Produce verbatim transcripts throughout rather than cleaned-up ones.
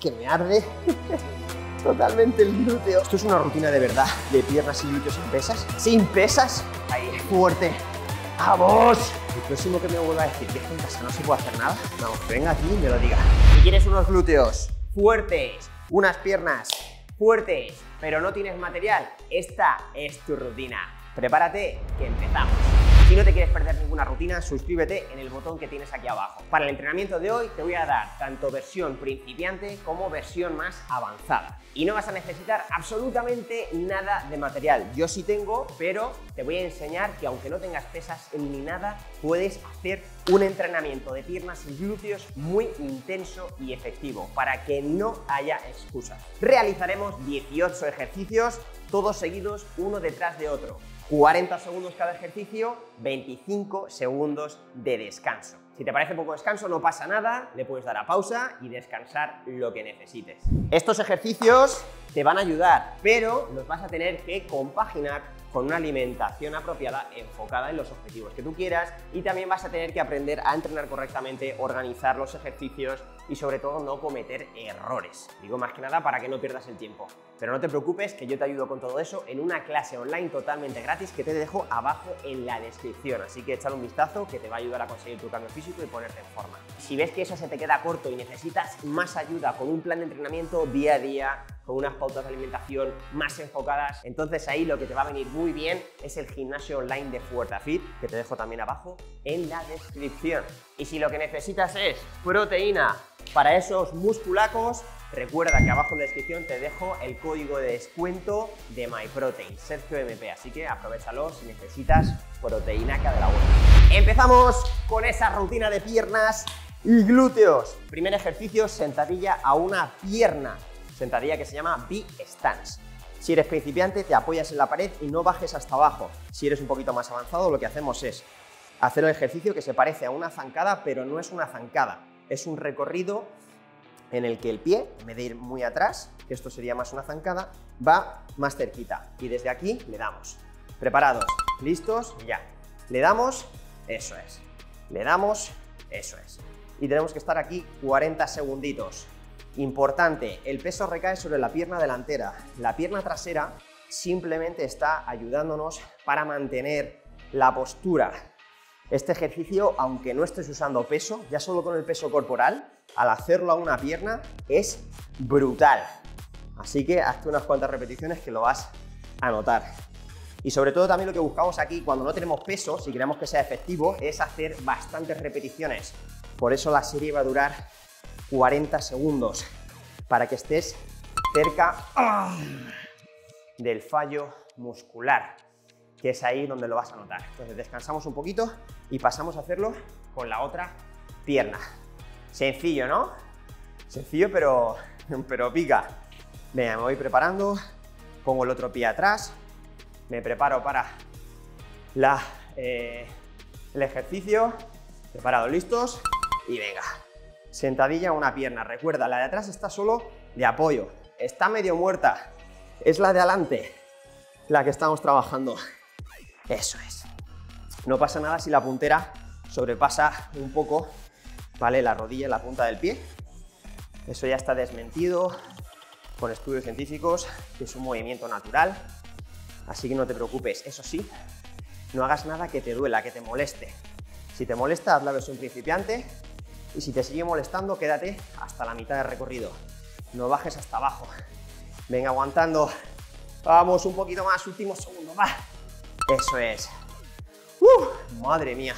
que me arde totalmente el glúteo. Esto es una rutina de verdad, de piernas y glúteos sin pesas. Sin pesas, ahí, fuerte. ¡Vamos! El próximo que me vuelva a decir que en casa no se puede hacer nada, vamos, que venga aquí y me lo diga. Si quieres unos glúteos fuertes, unas piernas fuertes, pero no tienes material, esta es tu rutina. Prepárate, que empezamos. Si no te quieres perder ninguna rutina, suscríbete en el botón que tienes aquí abajo. Para el entrenamiento de hoy te voy a dar tanto versión principiante como versión más avanzada. Y no vas a necesitar absolutamente nada de material. Yo sí tengo, pero te voy a enseñar que aunque no tengas pesas ni nada, puedes hacer un entrenamiento de piernas y glúteos muy intenso y efectivo, para que no haya excusas. Realizaremos dieciocho ejercicios, todos seguidos uno detrás de otro. cuarenta segundos cada ejercicio, veinticinco segundos de descanso. Si te parece poco descanso, no pasa nada, le puedes dar a pausa y descansar lo que necesites. Estos ejercicios te van a ayudar, pero los vas a tener que compaginar con una alimentación apropiada enfocada en los objetivos que tú quieras, y también vas a tener que aprender a entrenar correctamente, organizar los ejercicios y sobre todo no cometer errores. Digo más que nada para que no pierdas el tiempo. Pero no te preocupes, que yo te ayudo con todo eso en una clase online totalmente gratis que te dejo abajo en la descripción. Así que échale un vistazo, que te va a ayudar a conseguir tu cambio físico y ponerte en forma. Si ves que eso se te queda corto y necesitas más ayuda con un plan de entrenamiento día a día, con unas pautas de alimentación más enfocadas, entonces ahí lo que te va a venir muy bien es el gimnasio online de FuerzaFit, que te dejo también abajo en la descripción. Y si lo que necesitas es proteína para esos musculacos, recuerda que abajo en la descripción te dejo el código de descuento de MyProtein, Sergio M P, así que aprovéchalo si necesitas proteínaca de la buena. Empezamos con esa rutina de piernas y glúteos. Primer ejercicio, sentadilla a una pierna. Sentadilla que se llama V-Stance. Si eres principiante, te apoyas en la pared y no bajes hasta abajo. Si eres un poquito más avanzado, lo que hacemos es hacer un ejercicio que se parece a una zancada, pero no es una zancada. Es un recorrido en el que el pie, en vez de ir muy atrás, que esto sería más una zancada, va más cerquita. Y desde aquí le damos. ¿Preparados? ¿Listos? Ya. Le damos, eso es. Le damos, eso es. Y tenemos que estar aquí cuarenta segunditos. Importante, el peso recae sobre la pierna delantera. La pierna trasera simplemente está ayudándonos para mantener la postura. Este ejercicio, aunque no estés usando peso, ya solo con el peso corporal, al hacerlo a una pierna, es brutal. Así que hazte unas cuantas repeticiones que lo vas a notar. Y sobre todo también lo que buscamos aquí, cuando no tenemos peso, si queremos que sea efectivo, es hacer bastantes repeticiones. Por eso la serie va a durar cuarenta segundos, para que estés cerca ¡ah! del fallo muscular, que es ahí donde lo vas a notar. Entonces descansamos un poquito y pasamos a hacerlo con la otra pierna. Sencillo, ¿no? Sencillo, pero, pero pica. Venga, me voy preparando, pongo el otro pie atrás, me preparo para la, eh, el ejercicio. Preparados, listos y venga. Sentadilla a una pierna. Recuerda, la de atrás está solo de apoyo. Está medio muerta. Es la de adelante la que estamos trabajando. Eso es. No pasa nada si la puntera sobrepasa un poco, ¿vale? La rodilla y la punta del pie. Eso ya está desmentido con estudios científicos, que es un movimiento natural. Así que no te preocupes. Eso sí, no hagas nada que te duela, que te moleste. Si te molesta, haz la versión principiante. Y si te sigue molestando, quédate hasta la mitad del recorrido. No bajes hasta abajo. Venga, aguantando. Vamos, un poquito más, último segundo, va. Eso es. ¡Uh! Madre mía.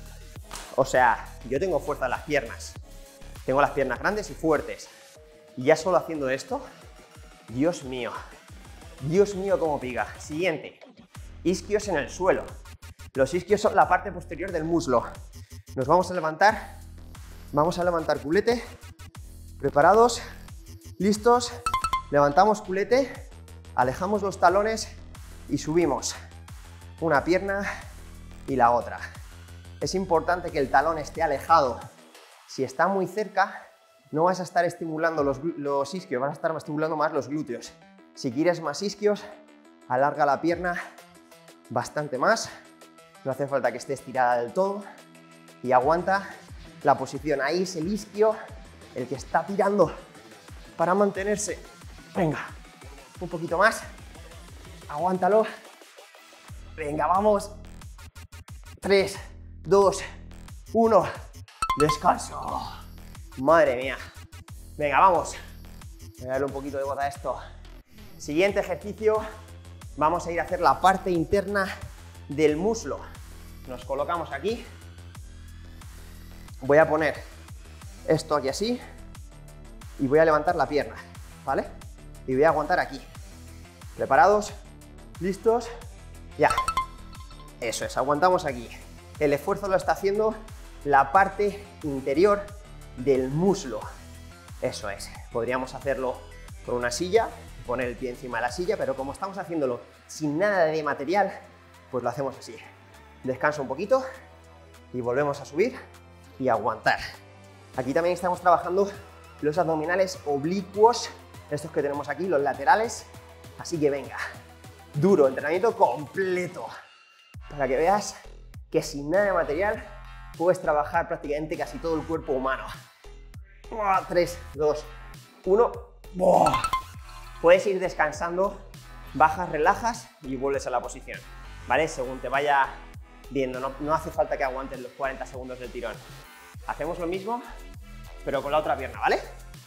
O sea, yo tengo fuerza en las piernas. Tengo las piernas grandes y fuertes. Y ya solo haciendo esto, Dios mío. Dios mío, cómo pica. Siguiente. Isquios en el suelo. Los isquios son la parte posterior del muslo. Nos vamos a levantar. Vamos a levantar culete, preparados, listos, levantamos culete, alejamos los talones y subimos una pierna y la otra. Es importante que el talón esté alejado. Si está muy cerca, no vas a estar estimulando los, los isquios, vas a estar estimulando más los glúteos. Si quieres más isquios, alarga la pierna bastante más, no hace falta que esté estirada del todo y aguanta la posición. Ahí es el isquio el que está tirando para mantenerse. Venga, un poquito más. Aguántalo. Venga, vamos. tres, dos, uno. Descanso. Madre mía. Venga, vamos. Voy a darle un poquito de gota a esto. Siguiente ejercicio. Vamos a ir a hacer la parte interna del muslo. Nos colocamos aquí. Voy a poner esto aquí así. Y voy a levantar la pierna, ¿vale? Y voy a aguantar aquí. ¿Preparados? ¿Listos? Ya. Eso es, aguantamos aquí. El esfuerzo lo está haciendo la parte interior del muslo. Eso es. Podríamos hacerlo con una silla, poner el pie encima de la silla, pero como estamos haciéndolo sin nada de material, pues lo hacemos así. Descanso un poquito y volvemos a subir y aguantar. Aquí también estamos trabajando los abdominales oblicuos, estos que tenemos aquí, los laterales. Así que venga, duro, entrenamiento completo, para que veas que sin nada de material puedes trabajar prácticamente casi todo el cuerpo humano. tres, dos, uno. Puedes ir descansando, bajas, relajas y vuelves a la posición, ¿vale? Según te vaya viendo, no, no hace falta que aguantes los cuarenta segundos del tirón. Hacemos lo mismo, pero con la otra pierna, ¿vale?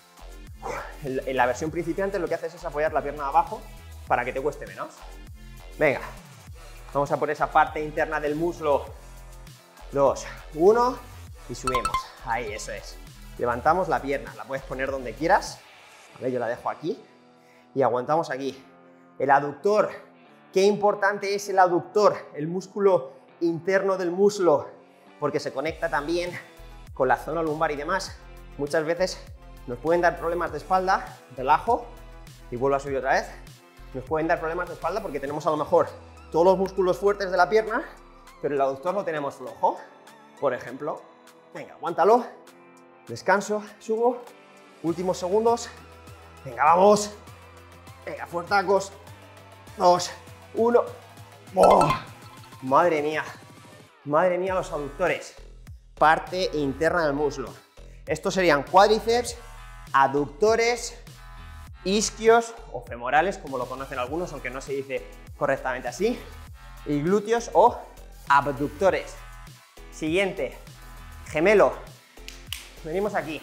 En, en la versión principiante lo que haces es apoyar la pierna abajo para que te cueste menos. Venga, vamos a por esa parte interna del muslo. Dos, uno y subimos. Ahí, eso es. Levantamos la pierna, la puedes poner donde quieras. A ver, yo la dejo aquí. Y aguantamos aquí. El aductor. Qué importante es el aductor, el músculo interno del muslo, porque se conecta también con la zona lumbar y demás. Muchas veces nos pueden dar problemas de espalda, relajo y vuelvo a subir otra vez. Nos pueden dar problemas de espalda porque tenemos a lo mejor todos los músculos fuertes de la pierna, pero el aductor lo tenemos flojo. Por ejemplo, venga, aguántalo, descanso, subo, últimos segundos, venga, vamos, venga, fuertacos, dos, uno, ¡oh! Madre mía, madre mía los aductores, parte interna del muslo. Estos serían cuádriceps, aductores, isquios o femorales, como lo conocen algunos, aunque no se dice correctamente así, y glúteos o abductores. Siguiente, gemelo. Venimos aquí.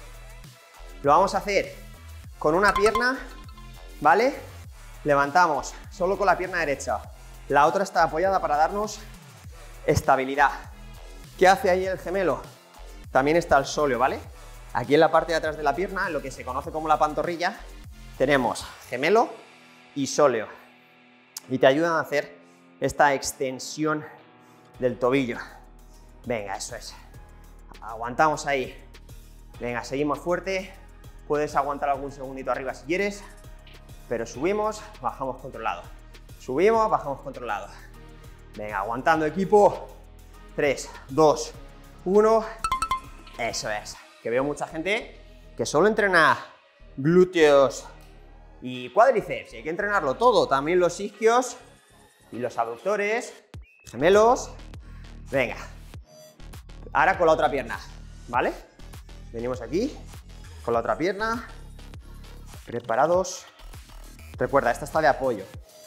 Lo vamos a hacer con una pierna, ¿vale? Levantamos solo con la pierna derecha. La otra está apoyada para darnos estabilidad. ¿Qué hace ahí el gemelo? También está el sóleo, ¿vale? Aquí en la parte de atrás de la pierna, en lo que se conoce como la pantorrilla, tenemos gemelo y sóleo. Y te ayudan a hacer esta extensión del tobillo. Venga, eso es. Aguantamos ahí. Venga, seguimos fuerte. Puedes aguantar algún segundito arriba si quieres, pero subimos, bajamos controlado. Subimos, bajamos controlado. Venga, aguantando, equipo. tres, dos, uno. Eso es. Que veo mucha gente que solo entrena glúteos y cuádriceps. Y hay que entrenarlo todo. También los isquios y los aductores, gemelos. Venga. Ahora con la otra pierna, ¿vale? Venimos aquí con la otra pierna. Preparados. Recuerda, esta está de apoyo.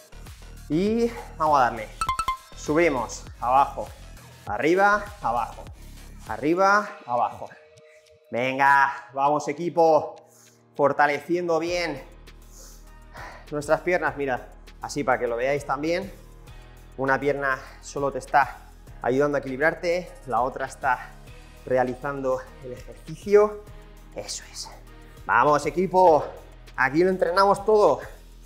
Y vamos a darle. Subimos, abajo, arriba, abajo, arriba, abajo. Venga, vamos equipo, fortaleciendo bien nuestras piernas. Mirad, así para que lo veáis también. Una pierna solo te está ayudando a equilibrarte, la otra está realizando el ejercicio. Eso es. Vamos equipo, aquí lo entrenamos todo.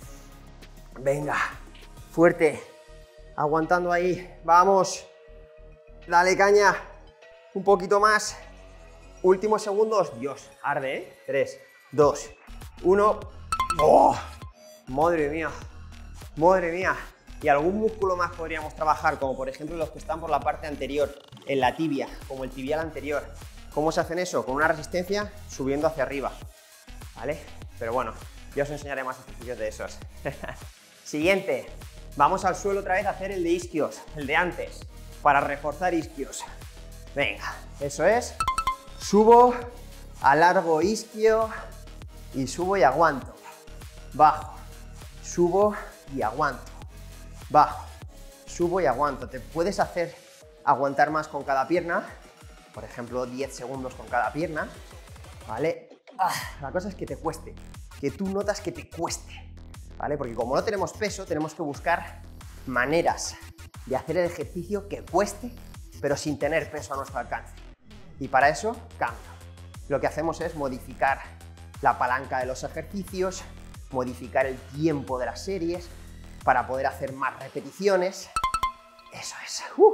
Venga, fuerte, aguantando ahí, vamos, dale caña, un poquito más, últimos segundos, Dios, arde, ¿eh? tres, dos, uno, ¡oh! Madre mía, madre mía, y algún músculo más podríamos trabajar, como por ejemplo los que están por la parte anterior, en la tibia, como el tibial anterior. ¿Cómo se hacen eso? Con una resistencia subiendo hacia arriba, ¿vale? Pero bueno, yo os enseñaré más ejercicios de esos. Siguiente, vamos al suelo otra vez a hacer el de isquios, el de antes, para reforzar isquios. Venga, eso es. Subo, alargo isquio y subo y aguanto, bajo, subo y aguanto, bajo, subo y aguanto. Te puedes hacer aguantar más con cada pierna, por ejemplo, diez segundos con cada pierna, ¿vale? Ah, la cosa es que te cueste, que tú notas que te cueste, ¿vale? Porque como no tenemos peso, tenemos que buscar maneras de hacer el ejercicio que cueste, pero sin tener peso a nuestro alcance. Y para eso, cambio. Lo que hacemos es modificar la palanca de los ejercicios, modificar el tiempo de las series para poder hacer más repeticiones. Eso es. Uh.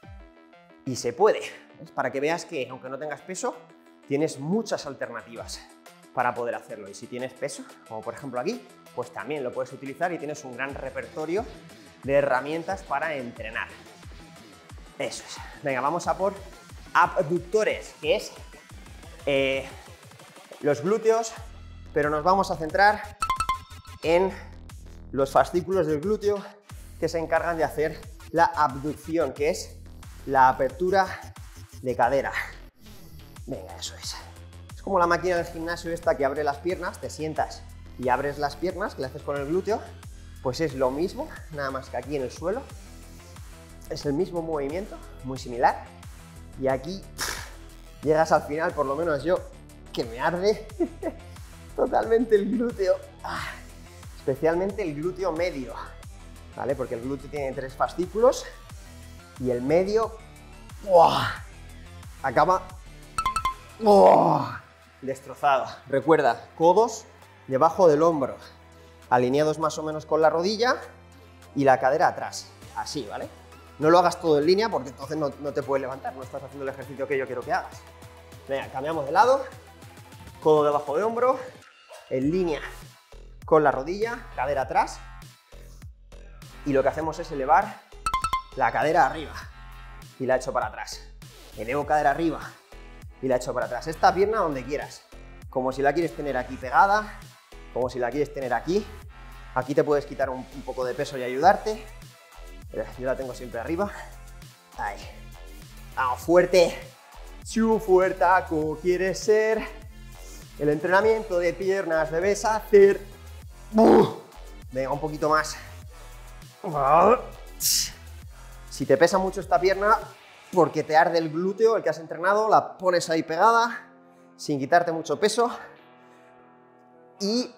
Y se puede. ¿Ves? Para que veas que, aunque no tengas peso, tienes muchas alternativas para poder hacerlo. Y si tienes peso, como por ejemplo aquí, pues también lo puedes utilizar y tienes un gran repertorio de herramientas para entrenar. Eso es. Venga, vamos a por abductores, que es eh, los glúteos, pero nos vamos a centrar en los fascículos del glúteo que se encargan de hacer la abducción, que es la apertura de cadera. Venga, eso es. Es como la máquina del gimnasio esta que abre las piernas, te sientas y abres las piernas, que le haces con el glúteo. Pues es lo mismo, nada más que aquí en el suelo. Es el mismo movimiento, muy similar. Y aquí pff, llegas al final, por lo menos yo, que me arde totalmente el glúteo. Ah, especialmente el glúteo medio, ¿vale? Porque el glúteo tiene tres fascículos y el medio ¡buah! Acaba ¡buah! Destrozado. Recuerda, codos debajo del hombro, alineados más o menos con la rodilla y la cadera atrás, así, ¿vale? No lo hagas todo en línea porque entonces no, no te puedes levantar, no estás haciendo el ejercicio que yo quiero que hagas. Venga, cambiamos de lado, codo debajo de hombro, en línea con la rodilla, cadera atrás, y lo que hacemos es elevar la cadera arriba y la echo para atrás. Elevo cadera arriba y la echo para atrás. Esta pierna donde quieras, como si la quieres tener aquí pegada, como si la quieres tener aquí. Aquí te puedes quitar un, un poco de peso y ayudarte. Yo la tengo siempre arriba. Ahí. Vamos, fuerte. Chu fuertaco quieres ser. El entrenamiento de piernas debes hacer. Venga, un poquito más. Si te pesa mucho esta pierna, porque te arde el glúteo, el que has entrenado, la pones ahí pegada, sin quitarte mucho peso. Y...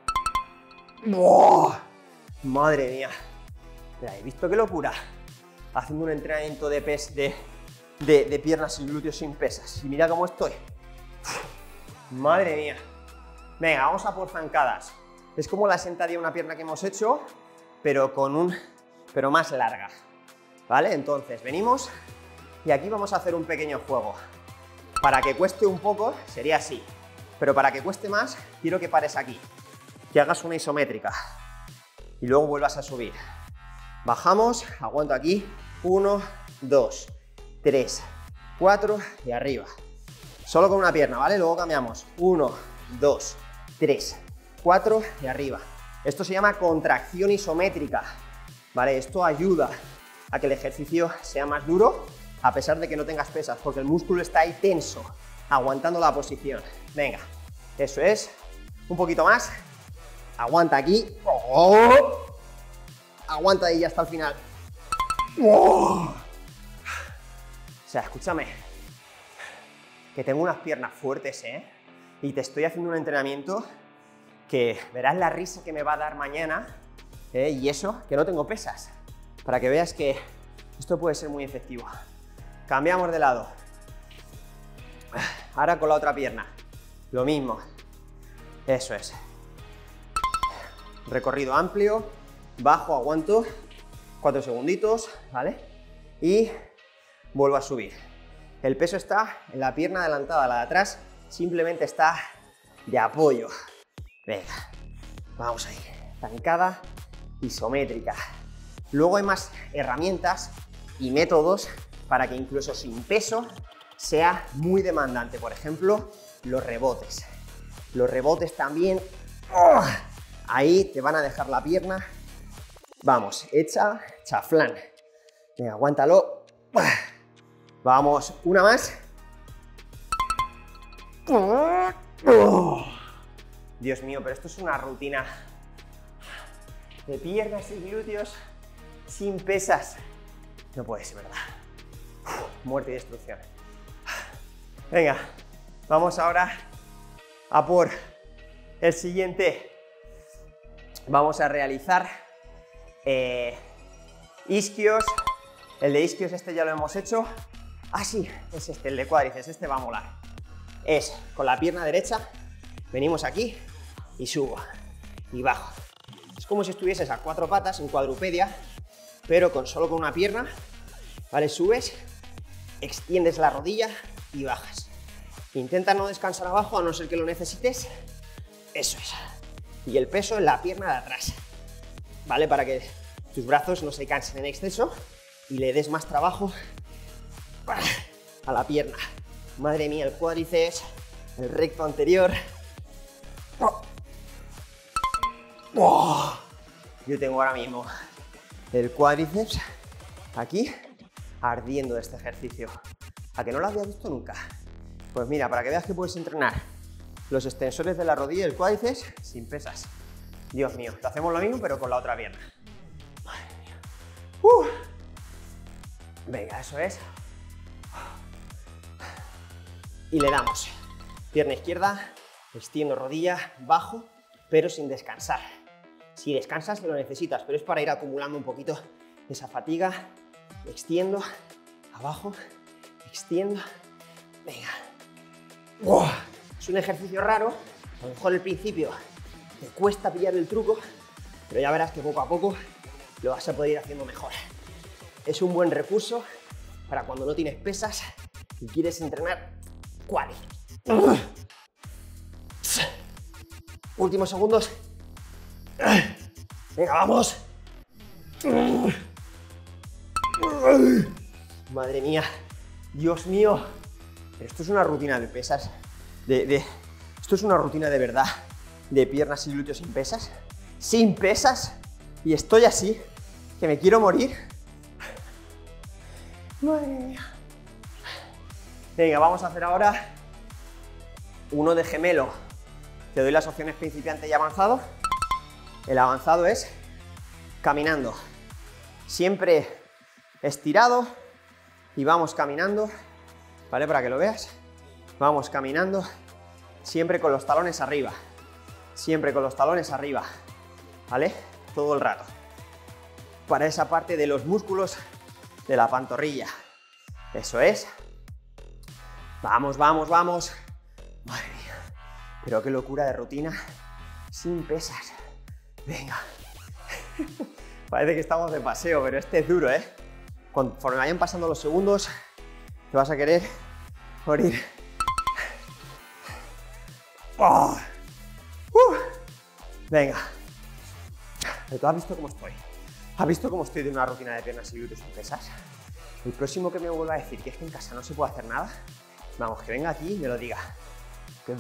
¡oh! ¡Madre mía! Mira, ¿he visto qué locura? Haciendo un entrenamiento de, pes, de, de, de piernas y glúteos sin pesas. Y mira cómo estoy. ¡Madre mía! Venga, vamos a por zancadas. Es como la sentadilla, una pierna que hemos hecho, pero, con un, pero más larga. ¿Vale? Entonces, venimos y aquí vamos a hacer un pequeño juego. Para que cueste un poco, sería así. Pero para que cueste más, quiero que pares aquí. Que hagas una isométrica. Y luego vuelvas a subir. Bajamos, aguanto aquí. Uno, dos, tres, cuatro y arriba. Solo con una pierna, ¿vale? Luego cambiamos. Uno, dos, tres, cuatro y arriba. Esto se llama contracción isométrica, ¿vale? Esto ayuda a que el ejercicio sea más duro, a pesar de que no tengas pesas, porque el músculo está ahí tenso, aguantando la posición. Venga, eso es. Un poquito más. Aguanta aquí. Oh. Aguanta ahí hasta el final. Oh. O sea, escúchame, que tengo unas piernas fuertes, ¿eh? Y te estoy haciendo un entrenamiento que verás la risa que me va a dar mañana, ¿eh? Y eso, que no tengo pesas, para que veas que esto puede ser muy efectivo. Cambiamos de lado. Ahora con la otra pierna. Lo mismo. Eso es. Recorrido amplio. Bajo, aguanto. Cuatro segunditos, ¿vale? Y vuelvo a subir. El peso está en la pierna adelantada, la de atrás simplemente está de apoyo. Venga, vamos a ir. Zancada isométrica. Luego hay más herramientas y métodos para que incluso sin peso sea muy demandante. Por ejemplo, los rebotes. Los rebotes también, ¡oh! Ahí te van a dejar la pierna, vamos, hecha chaflán. Venga, aguántalo. Vamos, una más. Dios mío, pero esto es una rutina de piernas y glúteos sin pesas. No puede ser verdad. Uf, muerte y destrucción. Venga, vamos ahora a por el siguiente. Vamos a realizar eh, isquios. El de isquios este ya lo hemos hecho. Ah, sí, es este, el de cuádriceps. Este va a molar. Es con la pierna derecha, venimos aquí y subo y bajo. Es como si estuvieses a cuatro patas en cuadrupedia, pero con solo con una pierna, ¿vale? Subes, extiendes la rodilla y bajas. Intenta no descansar abajo a no ser que lo necesites. Eso es. Y el peso en la pierna de atrás, ¿vale? Para que tus brazos no se cansen en exceso y le des más trabajo a la pierna. Madre mía, el cuádriceps, el recto anterior. Oh. Yo tengo ahora mismo el cuádriceps aquí ardiendo de este ejercicio. ¿A que no lo habías visto nunca? Pues mira, para que veas que puedes entrenar los extensores de la rodilla y el cuádriceps sin pesas. Dios mío, lo hacemos lo mismo pero con la otra pierna. Madre mía. Uh. Venga, eso es. Y le damos. Pierna izquierda, extiendo rodilla, bajo, pero sin descansar. Si descansas te lo necesitas, pero es para ir acumulando un poquito esa fatiga. Extiendo, abajo, extiendo. Venga. ¡Wow! Es un ejercicio raro, a lo mejor al principio te cuesta pillar el truco, pero ya verás que poco a poco lo vas a poder ir haciendo mejor. Es un buen recurso para cuando no tienes pesas y quieres entrenar cuádriceps. Últimos segundos. Venga, vamos. Madre mía, Dios mío. Esto es una rutina de pesas. De, de, esto es una rutina de verdad. De piernas y glúteos sin pesas. Sin pesas. Y estoy así, que me quiero morir. Madre mía. Venga, vamos a hacer ahora uno de gemelo. Te doy las opciones principiante y avanzado. El avanzado es caminando. Siempre estirado y vamos caminando, ¿vale? Para que lo veas. Vamos caminando, siempre con los talones arriba. Siempre con los talones arriba, ¿vale? Todo el rato. Para esa parte de los músculos de la pantorrilla. Eso es. Vamos, vamos, vamos. Madre mía. Pero qué locura de rutina sin pesas. Venga. Parece que estamos de paseo, pero este es duro, ¿eh? Conforme vayan pasando los segundos, te vas a querer morir. Oh. Uh. Venga. ¿Tú has visto cómo estoy? ¿Has visto cómo estoy de una rutina de piernas y glúteos sin pesas? El próximo que me vuelva a decir que es que en casa no se puede hacer nada, vamos, que venga aquí y me lo diga. Que...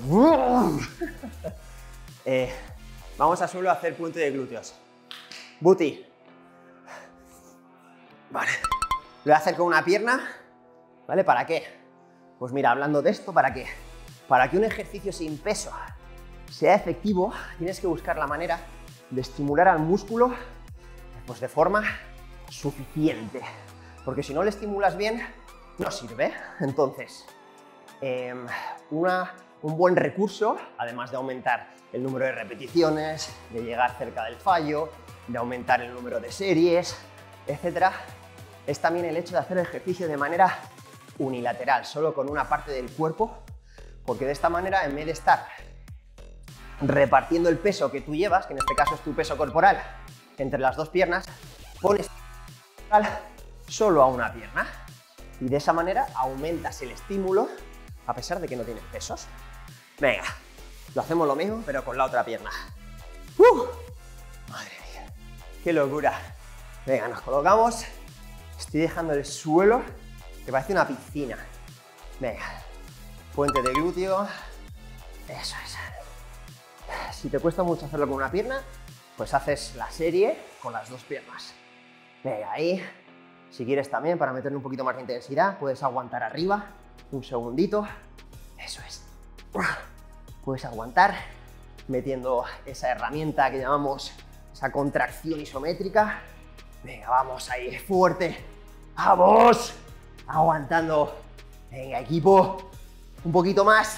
eh, vamos a suelo a hacer puente de glúteos. Booty. Vale. Lo voy a hacer con una pierna. ¿Vale? ¿Para qué? Pues mira, hablando de esto, ¿para qué? Para que un ejercicio sin peso sea efectivo, tienes que buscar la manera de estimular al músculo pues de forma suficiente. Porque si no le estimulas bien, no sirve. Entonces, eh, una, un buen recurso, además de aumentar el número de repeticiones, de llegar cerca del fallo, de aumentar el número de series, etcétera, es también el hecho de hacer ejercicio de manera unilateral, solo con una parte del cuerpo, porque de esta manera, en vez de estar repartiendo el peso que tú llevas, que en este caso es tu peso corporal, entre las dos piernas, pones solo a una pierna y de esa manera aumentas el estímulo a pesar de que no tienes pesos. Venga, lo hacemos lo mismo pero con la otra pierna. ¡Uh! Madre mía, qué locura. Venga, nos colocamos. Estoy dejando el suelo que parece una piscina. Venga, puente de glúteo. Eso es. Si te cuesta mucho hacerlo con una pierna, pues haces la serie con las dos piernas. Venga, ahí. Si quieres también, para meterle un poquito más de intensidad, puedes aguantar arriba un segundito. Eso es. Puedes aguantar metiendo esa herramienta que llamamos esa contracción isométrica. Venga, vamos ahí, fuerte. ¡Vamos! Aguantando. Venga, equipo. Un poquito más.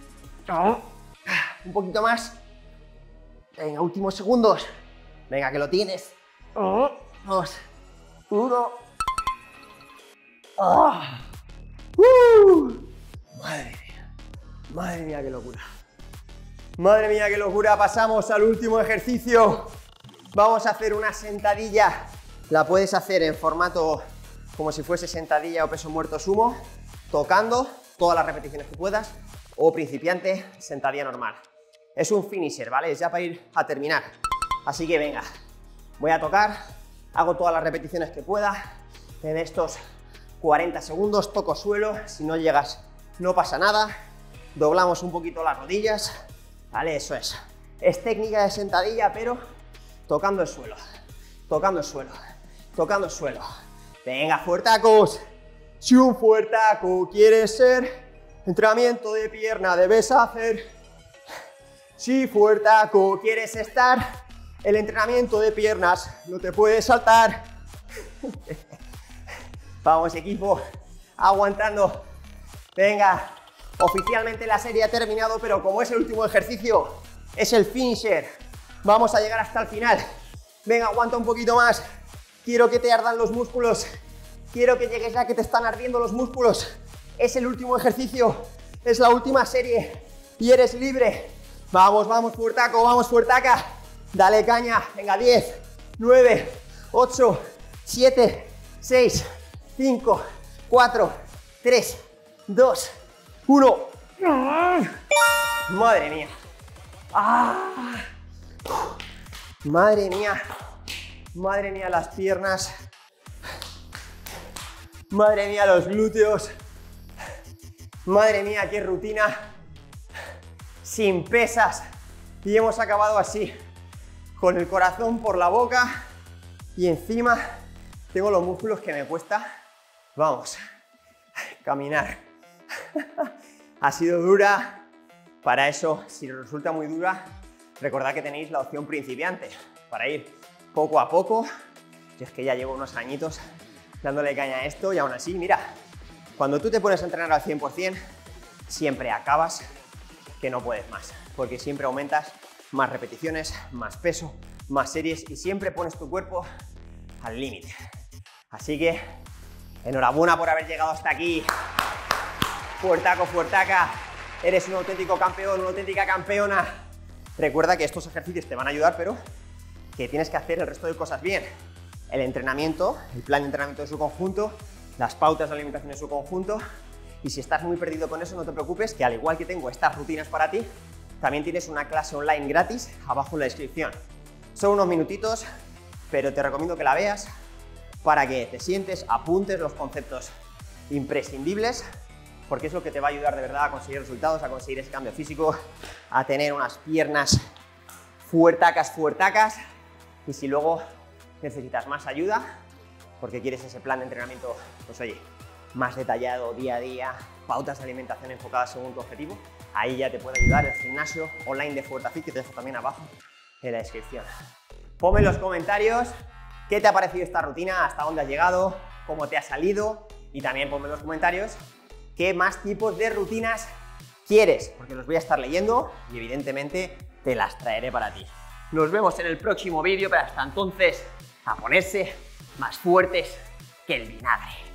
Un poquito más. Venga, últimos segundos. Venga, que lo tienes. Dos. Uno. Oh. Uh. Madre mía. Madre mía, qué locura. Madre mía, qué locura. Pasamos al último ejercicio. Vamos a hacer una sentadilla. La puedes hacer en formato como si fuese sentadilla o peso muerto sumo, tocando todas las repeticiones que puedas, o principiante, sentadilla normal. Es un finisher, ¿vale? Es ya para ir a terminar. Así que venga, voy a tocar, hago todas las repeticiones que pueda. En estos cuarenta segundos toco suelo. Si no llegas, no pasa nada. Doblamos un poquito las rodillas, ¿vale? Eso es. Es técnica de sentadilla, pero tocando el suelo, tocando el suelo, tocando el suelo. Venga, fuertacos. Si un fuertaco quieres ser, entrenamiento de pierna debes hacer. Si fuertaco quieres estar, el entrenamiento de piernas no te puedes saltar. Vamos, equipo, aguantando. Venga, oficialmente la serie ha terminado, pero como es el último ejercicio, es el finisher. Vamos a llegar hasta el final. Venga, aguanta un poquito más. Quiero que te ardan los músculos. Quiero que llegues ya que te están ardiendo los músculos. Es el último ejercicio. Es la última serie. Y eres libre. Vamos, vamos, fuertaco, vamos, fuertaca. Dale caña. Venga, diez, nueve, ocho, siete, seis, cinco, cuatro, tres, dos, uno. Madre mía. Ah. Madre mía. Madre mía, las piernas. Madre mía, los glúteos. Madre mía, qué rutina. Sin pesas. Y hemos acabado así, con el corazón por la boca. Y encima tengo los músculos que me cuesta. Vamos, caminar. Ha sido dura. Para eso, si os resulta muy dura, recordad que tenéis la opción principiante para ir poco a poco. Yo es que ya llevo unos añitos dándole caña a esto y aún así, mira, cuando tú te pones a entrenar al cien por cien, siempre acabas que no puedes más, porque siempre aumentas más repeticiones, más peso, más series y siempre pones tu cuerpo al límite. Así que, enhorabuena por haber llegado hasta aquí. Fuertaco, fuertaca, eres un auténtico campeón, una auténtica campeona. Recuerda que estos ejercicios te van a ayudar, pero que tienes que hacer el resto de cosas bien. El entrenamiento, el plan de entrenamiento en su conjunto, las pautas de alimentación en su conjunto. Y si estás muy perdido con eso, no te preocupes, que al igual que tengo estas rutinas para ti, también tienes una clase online gratis abajo en la descripción. Son unos minutitos, pero te recomiendo que la veas para que te sientes, apuntes los conceptos imprescindibles, porque es lo que te va a ayudar de verdad a conseguir resultados, a conseguir ese cambio físico, a tener unas piernas fuertacas, fuertacas. Y si luego necesitas más ayuda, porque quieres ese plan de entrenamiento, pues oye, más detallado día a día, pautas de alimentación enfocadas según tu objetivo, ahí ya te puede ayudar el gimnasio online de Fuertafit, que te dejo también abajo en la descripción. Ponme en los comentarios qué te ha parecido esta rutina, hasta dónde has llegado, cómo te ha salido, y también ponme en los comentarios qué más tipos de rutinas quieres, porque los voy a estar leyendo y evidentemente te las traeré para ti. Nos vemos en el próximo vídeo, pero hasta entonces, a ponerse más fuertes que el vinagre.